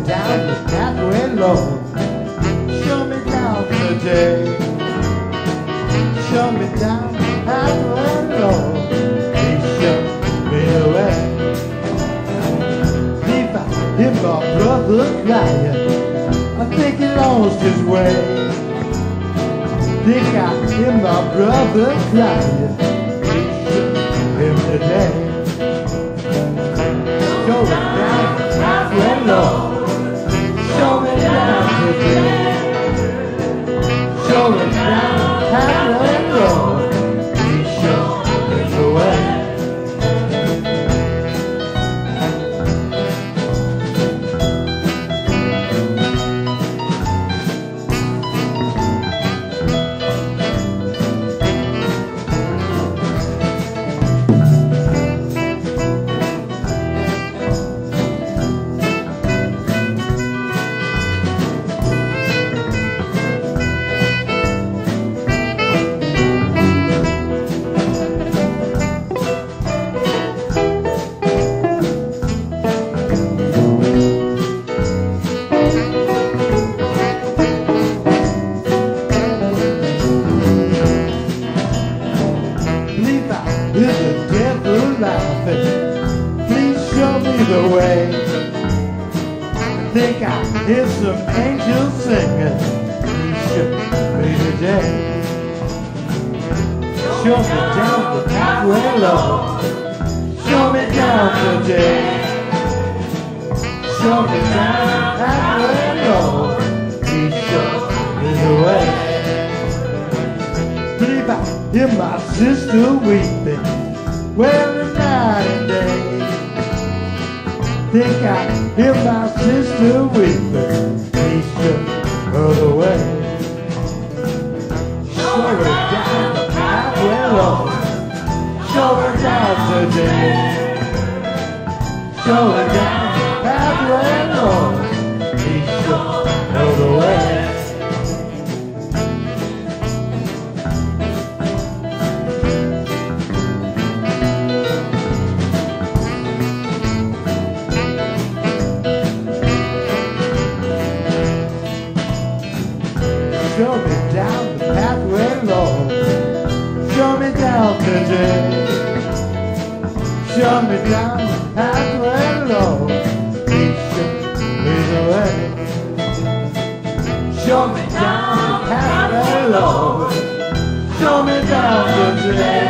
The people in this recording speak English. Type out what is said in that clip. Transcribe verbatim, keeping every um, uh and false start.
down the pathway, Lord. Show me down today. Show me down the pathway, Lord. Please show me the way. If I hear my brother crying, I think he lost his way. Think I hear my brother crying. Please show him today. Show me down the pathway, Lord. Show me down today. Show me down the pathway, Lord. Please show me the way. Is the devil laughing? Please show me the way. I think I hear some angels singing. Please show me the day. Show me down the pathway, Lord. Show me down today. Show me down the pathway, Lord. Please show me the way. Believe I hear my sister weeping, well the night and day. Think I hear my sister weeping, please show her the way. Show her down the pathway, Lord. Show her down today. Show her down the pathway, Lord. Please show her the way. Show me down the pathway, Lord. Show me down today. Show me down the pathway, Lord. Please show me the way. Show me down the pathway, Lord. Show me down today.